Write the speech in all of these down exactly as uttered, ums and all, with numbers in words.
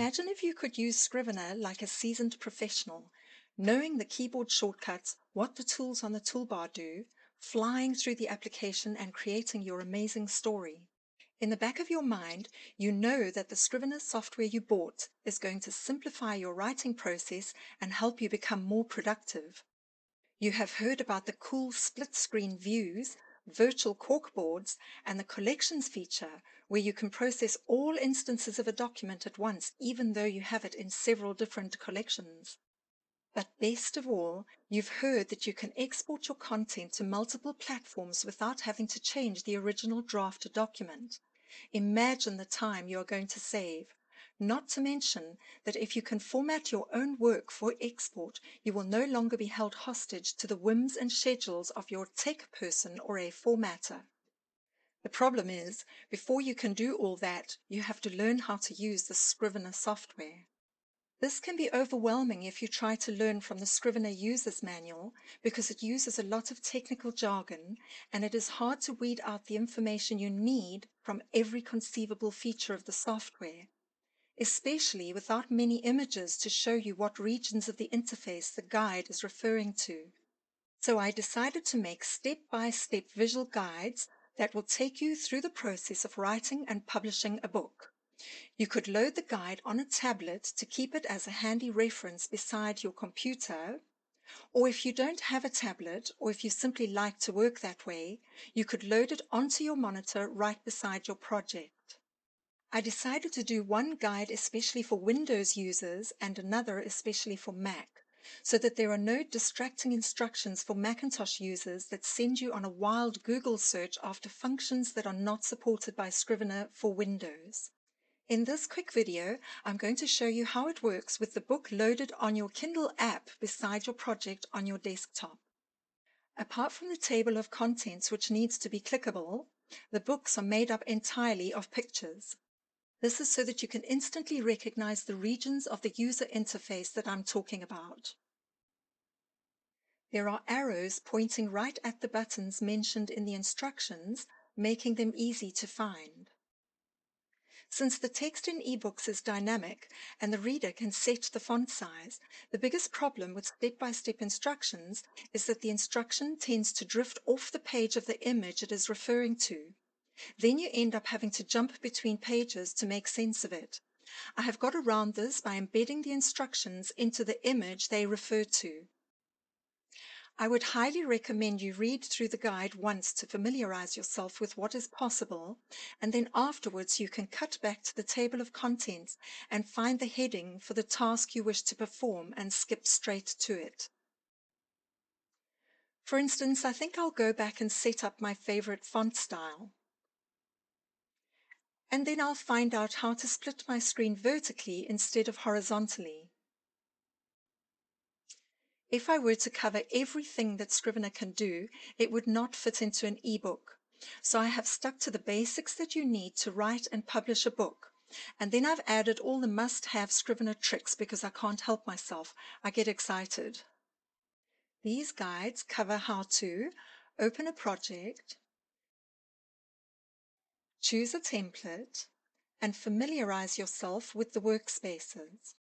Imagine if you could use Scrivener like a seasoned professional, knowing the keyboard shortcuts, what the tools on the toolbar do, flying through the application and creating your amazing story. In the back of your mind, you know that the Scrivener software you bought is going to simplify your writing process and help you become more productive. You have heard about the cool split-screen views, virtual corkboards, and the collections feature, where you can process all instances of a document at once, even though you have it in several different collections. But best of all, you've heard that you can export your content to multiple platforms without having to change the original drafted document. Imagine the time you are going to save. Not to mention that if you can format your own work for export, you will no longer be held hostage to the whims and schedules of your tech person or a formatter. The problem is, before you can do all that, you have to learn how to use the Scrivener software. This can be overwhelming if you try to learn from the Scrivener user's manual, because it uses a lot of technical jargon and it is hard to weed out the information you need from every conceivable feature of the software, especially without many images to show you what regions of the interface the guide is referring to. So I decided to make step-by-step visual guides that will take you through the process of writing and publishing a book. You could load the guide on a tablet to keep it as a handy reference beside your computer, or if you don't have a tablet, or if you simply like to work that way, you could load it onto your monitor right beside your project. I decided to do one guide especially for Windows users and another especially for Mac, so that there are no distracting instructions for Macintosh users that send you on a wild Google search after functions that are not supported by Scrivener for Windows. In this quick video, I'm going to show you how it works with the book loaded on your Kindle app beside your project on your desktop. Apart from the table of contents which needs to be clickable, the books are made up entirely of pictures. This is so that you can instantly recognize the regions of the user interface that I'm talking about. There are arrows pointing right at the buttons mentioned in the instructions, making them easy to find. Since the text in eBooks is dynamic and the reader can set the font size, the biggest problem with step-by-step instructions is that the instruction tends to drift off the page of the image it is referring to. Then you end up having to jump between pages to make sense of it. I have got around this by embedding the instructions into the image they refer to. I would highly recommend you read through the guide once to familiarize yourself with what is possible, and then afterwards you can cut back to the table of contents and find the heading for the task you wish to perform and skip straight to it. For instance, I think I'll go back and set up my favorite font style. And then I'll find out how to split my screen vertically instead of horizontally. If I were to cover everything that Scrivener can do, it would not fit into an ebook. So I have stuck to the basics that you need to write and publish a book. And then I've added all the must-have Scrivener tricks because I can't help myself. I get excited. These guides cover how to open a project, choose a template, and familiarize yourself with the workspaces.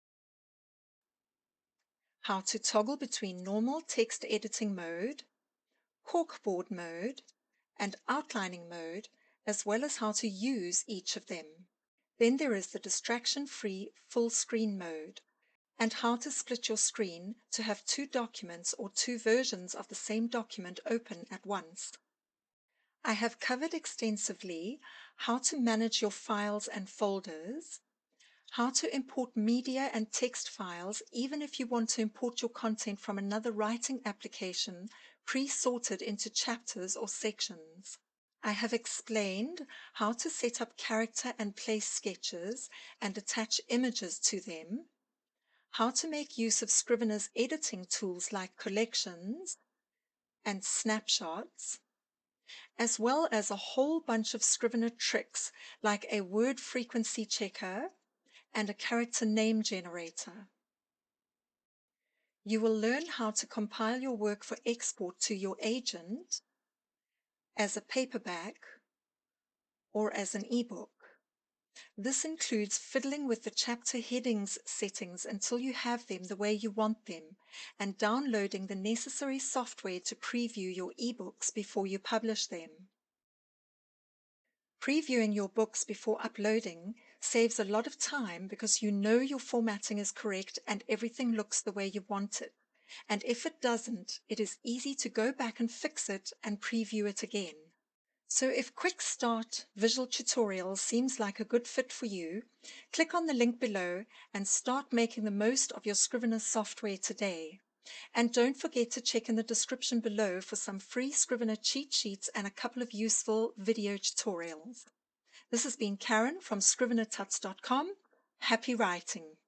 How to toggle between normal text editing mode, corkboard mode, and outlining mode, as well as how to use each of them. Then there is the distraction-free full screen mode, and how to split your screen to have two documents or two versions of the same document open at once. I have covered extensively how to manage your files and folders, how to import media and text files even if you want to import your content from another writing application pre-sorted into chapters or sections. I have explained how to set up character and place sketches and attach images to them, how to make use of Scrivener's editing tools like collections and snapshots, as well as a whole bunch of Scrivener tricks like a word frequency checker and a character name generator. You will learn how to compile your work for export to your agent as a paperback or as an ebook. This includes fiddling with the chapter headings settings until you have them the way you want them, and downloading the necessary software to preview your ebooks before you publish them. Previewing your books before uploading saves a lot of time because you know your formatting is correct and everything looks the way you want it. And if it doesn't, it is easy to go back and fix it and preview it again. So if Quick Start Visual Tutorials seems like a good fit for you, click on the link below and start making the most of your Scrivener software today. And don't forget to check in the description below for some free Scrivener cheat sheets and a couple of useful video tutorials. This has been Karen from scrivener tuts dot com. Happy writing!